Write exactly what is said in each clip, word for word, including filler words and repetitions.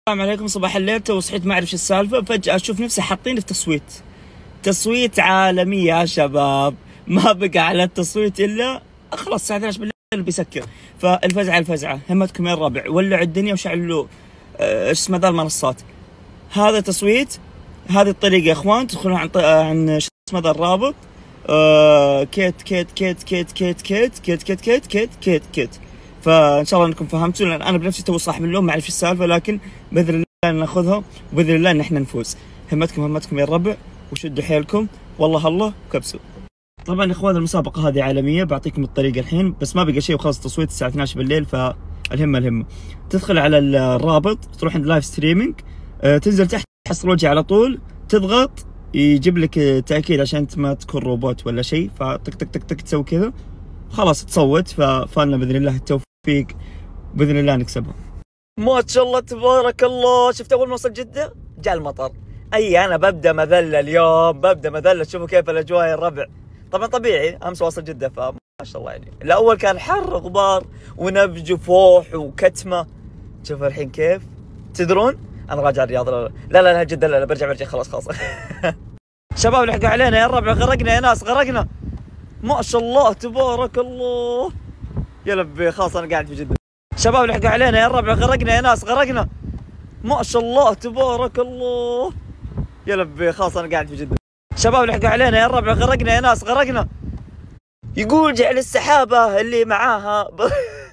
السلام عليكم. صباح الليل، تو صحيت ما اعرف شو السالفه، فجاه اشوف نفسي حاطين في تصويت تصويت عالمي يا شباب. ما بقى على التصويت الا خلاص الساعه اثنعش بالليل بيسكر. فالفزعه الفزعه همتكم يا الربع، ولعوا الدنيا وشعلوا ايش اسمه ذا المنصات. هذا تصويت، هذه الطريقه يا اخوان. تدخلون عن عن شو اسمه ذا الرابط آه كيت كيت كيت كيت كيت كيت كيت كيت كيت كيت كيت كيت فان شاء الله انكم فهمتوا، لان انا بنفسي تو صاحي من النوم ما اعرف السالفه، لكن باذن الله ناخذها وباذن الله ان احنا نفوز. همتكم همتكم يا الربع وشدوا حيلكم، والله الله وكبسوا. طبعا يا اخوان المسابقه هذه عالميه، بعطيكم الطريقه الحين، بس ما بقى شيء وخلص التصويت الساعه اثنعش بالليل. فالهمه الهمه تدخل على الرابط، تروح عند لايف ستريمينج، تنزل تحت تحصل وجهي على طول، تضغط يجيب لك تاكيد عشان انت ما تكون روبوت ولا شيء، فتك تك تك تك تسوي كذا خلاص تصوت. ففالنا باذن الله التوفيق، باذن الله نكسبها. ما شاء الله تبارك الله. شفت اول ما وصل جده جاء المطر. اي انا ببدا مذله اليوم، ببدا مذله. شوفوا كيف الاجواء يا الربع. طبعا طبيعي امس واصل جده، فما شاء الله يعني الاول كان حر غبار ونبج وفوح وكتمه. شوفوا الحين كيف. تدرون انا راجع الرياض. لا لا لا, لا جده، لا, لا برجع برجع خلاص خلاص. شباب لحقوا علينا يا الربع، غرقنا يا ناس غرقنا. ما شاء الله تبارك الله. يا لبي خلاص انا قاعد في جده. شباب لحقوا علينا يا الربع، غرقنا يا ناس غرقنا. ما شاء الله تبارك الله. يا لبي خلاص انا قاعد في جده. شباب لحقوا علينا يا الربع، غرقنا يا ناس غرقنا. يقول جعل السحابه اللي معاها ب...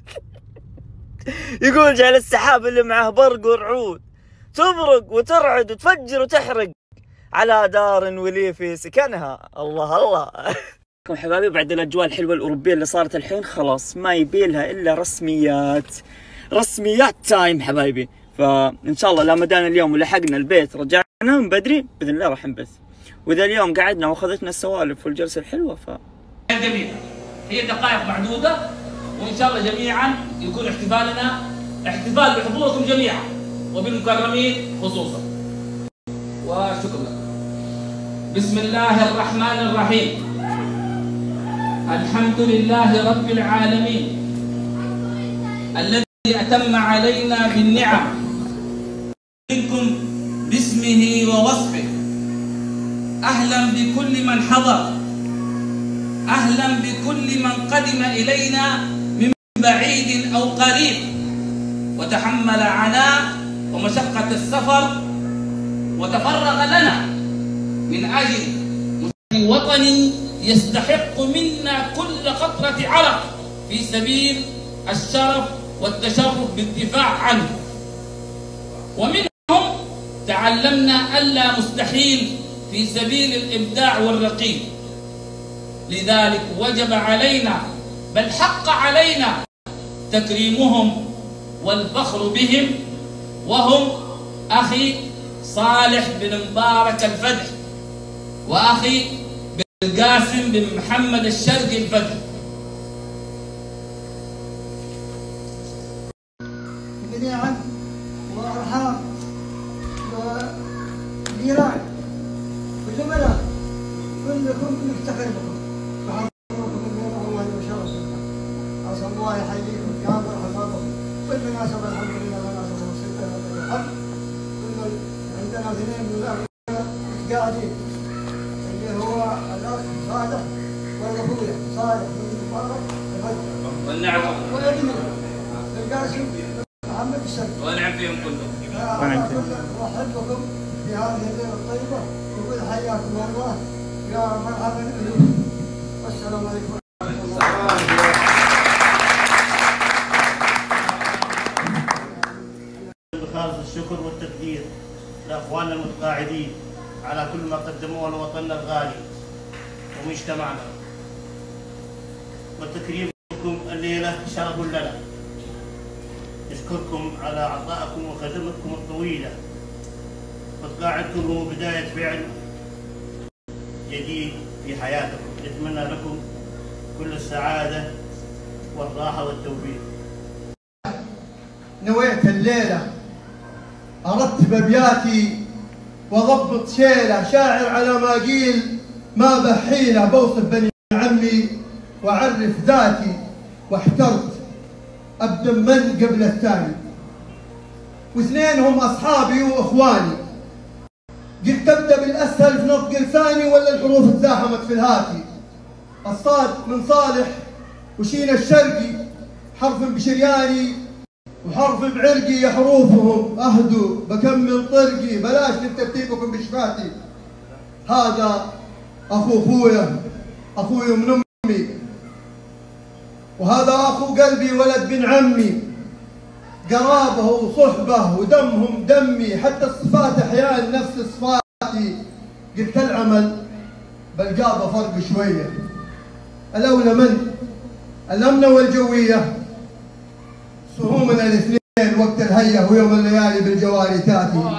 يقول جعل السحابه اللي معاه برق ورعود، تبرق وترعد وتفجر وتحرق على دار ولي في سكنها. الله الله. حبايبي بعد الاجواء الحلوه الاوروبيه اللي صارت الحين، خلاص ما يبي لها الا رسميات رسميات تايم حبايبي. فان شاء الله لا مدانا اليوم ولحقنا البيت رجعنا من بدري باذن الله راح نبث. واذا اليوم قعدنا واخذتنا السوالف والجلسه الحلوه ف جميل. هي دقائق معدوده وان شاء الله جميعا يكون احتفالنا احتفال بحضوركم جميعا وبالمكرمين خصوصا. وشكرا لكم. بسم الله الرحمن الرحيم. الحمد لله رب العالمين الذي أتم علينا بالنعم منكم باسمه ووصفه. أهلا بكل من حضر، أهلا بكل من قدم إلينا من بعيد أو قريب وتحمل عناء ومشقة السفر وتفرغ لنا من أجل وطني يستحق منا كل قطرة عرق في سبيل الشرف والتشرف بالدفاع عنه. ومنهم تعلمنا ألا مستحيل في سبيل الإبداع والرقي. لذلك وجب علينا بل حق علينا تكريمهم والفخر بهم، وهم أخي صالح بن مبارك الفدح، وأخي القاسم بن محمد الشرقي الفتح. جميعا وارحام وجيران وزملاء كلكم نفتخر بكم وحضوركم بين الله وشرفكم. اسال الله يحييكم في هذا وحفظكم. بالمناسبه الحمد لله مناسبه وسيله الحق. عندنا اثنين من الابناء قاعدين اللي هو الاخ صالح والاخويا صالح بن مبارك الفجر والنعم وابنه القاسم محمد الشرقي ونعم فيهم كلهم. ونعم فيهم. واحبكم في هذه الليله الطيبه ويقول حياكم الله يا مرحبا بكم. والسلام عليكم ورحمه الله. بخالص الشكر والتقدير لاخواننا المتقاعدين على كل ما قدموه لوطننا الغالي ومجتمعنا، وتكريمكم الليله شرف لنا. نشكركم على عطائكم وخدمتكم الطويله، وتقاعدكم هو بدايه فعل جديد في حياتكم. نتمنى لكم كل السعاده والراحه والتوفيق. نويت الليله ارتب ابياتي وضبط شيله، شاعر على ما قيل ما بحيله، بوصف بني عمي واعرف ذاتي، واحترت ابدا من قبل الثاني. واثنينهم أصحابي وإخواني. قلت تبدأ بالأسهل في نطق لساني ولا الحروف تزاحمت في الهاتي؟ الصاد من صالح وشين الشرقي، حرف بشرياني وحرف بعرقي، حروفهم أهدوا بكمل طرقي، بلاش ترتيبكم بشفاتي. هذا أخو أخويا، أخوي من أمي، وهذا أخو قلبي ولد بن عمي، قرابه وصحبه ودمهم دمي، حتى الصفات أحيانا نفس صفاتي. قلت العمل بلقابه فرق شوية، الأولى من الأمنة والجوية، سهومنا الاثنين وقت الهية ويوم الليالي بالجواري تاتي.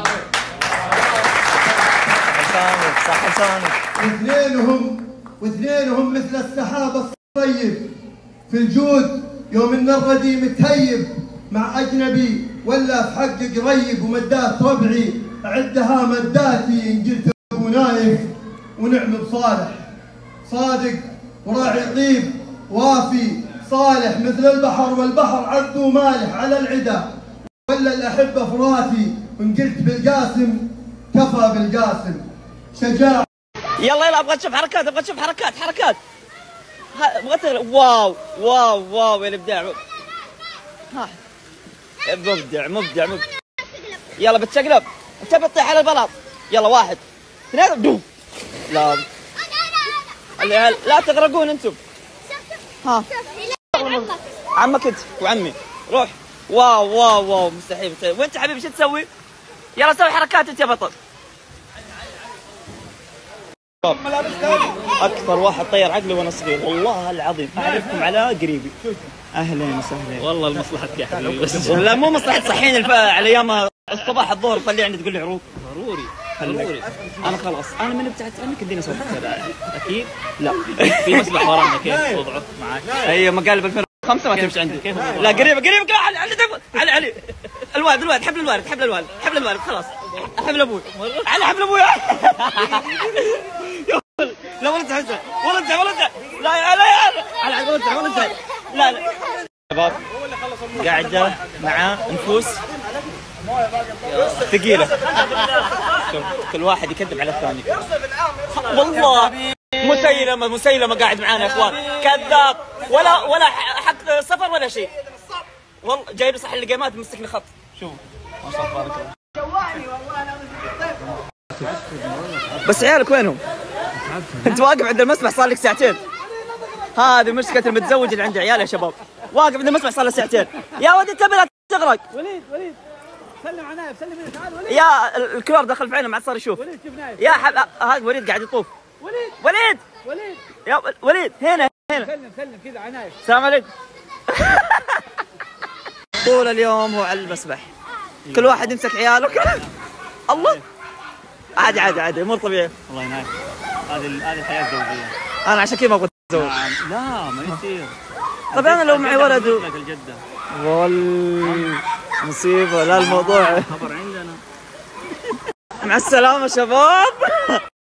صح صح. واثنينهم واثنينهم مثل السحاب الصيب في الجود، يوم ان الردي متهيب مع اجنبي ولا في حق قريب، ومدات ربعي اعدها مداتي، ان قلت ابو نايف ونعم بصالح، صادق وراعي طيب وافي صالح مثل البحر، والبحر عذب مالح على العدا، ولا الاحبه فراتي، وان قلت بالقاسم كفى بالقاسم شجاع. يلا يلا ابغى اشوف حركات، ابغى اشوف حركات حركات. ابغى تغلب. واو واو واو يا الابداع. ها مبدع مبدع مبدع. يلا بتشقلب، تبي تطيح على البلاط. يلا واحد اثنين دوم. لا لا تغرقون انتم. ها عمك انت وعمي روح. واو واو واو مستحيل. وانت حبيبي شو تسوي؟ يلا سوي حركات انت يا بطل. اكثر واحد طير عقلي وانا صغير والله العظيم، اعرفكم على قريبي. اهلين وسهلين. والله لمصلحتك يا حبيبي بس. لا مو مصلحة صحيين الف... على ايام الصباح الظهر طلعني تقول لي عروق. ضروري ضروري. انا خلاص انا من ابتعدت عنك اديني صوتك. اكيد لا في مسبح ورانا كيف وضعه معك؟ اي مقالب ألفين وخمسة ما تمشي عندي. لا قريبه قريبه علي علي علي علي الوالد الوالد حبل الوالد حبل الوالد حبل الوالد خلاص. حبل ابوي على حبل ابوي. لا ولا تحزن ولا انت ولا انت. لا لا لا ولا انت ولا انت. لا لا شباب قاعده مع نفوس ثقيله، كل واحد يكذب على الثاني. والله مسيلمه مسيلمه قاعد معانا يا اخوان، كذاب ولا ولا حق سفر ولا شيء. والله جايب صح الجيمات مسكني خط. شوف ما شاء الله تبارك الله. جواني والله انا بس عيالك وينهم؟ انت واقف عند المسبح صار لك ساعتين. هذه مشكلة المتزوج اللي عنده عيال يا شباب، واقف عند المسبح صار له ساعتين. يا ولد انت لا تغرق. وليد وليد سلم على نايف، سلم عليه. تعال وليد. يا الكلور دخل في عينه ما عاد صار يشوف. وليد شوف نايف. يا حب هذا وليد قاعد يطوف. وليد وليد وليد يا وليد هنا هنا. سلم سلم كذا على نايف. السلام عليكم. طول اليوم هو على المسبح، كل واحد يمسك عياله. الله عادي عادي عادي امور طبيعيه. والله ينايف هذه هذه الحياه الزوجيه. انا عشان كذا ما ابغى اتزوج. لا ما يصير. طب انا لو معي ولد و... الجده والله مصيبه. لا الموضوع خبر عندنا. مع السلامه شباب.